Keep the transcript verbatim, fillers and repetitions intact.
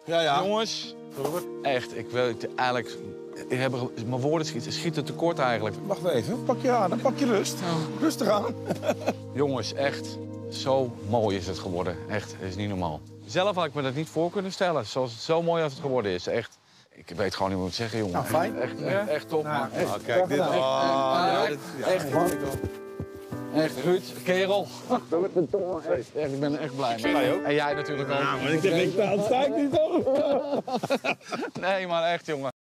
Ja, ja. Jongens, echt, ik weet eigenlijk... Ik heb, mijn woorden schieten, schieten tekort eigenlijk. Wacht even, pak je aan, dan pak je rust. Rustig aan. Jongens, echt, zo mooi is het geworden. Echt, het is niet normaal. Zelf had ik me dat niet voor kunnen stellen, zoals het zo mooi als het geworden is. Echt, ik weet gewoon niet hoe ik het zeggen, jongen. Nou, fijn. Echt, echt, echt top, man. Echt, Ah, kijk, dit... Oh, ja, dit ja. echt, echt, Ruud, kerel. Echt, echt, ik ben er echt blij mee. En jij natuurlijk ook. Maar ik zeg, ik sta ik niet zo. Nee, maar echt, jongen.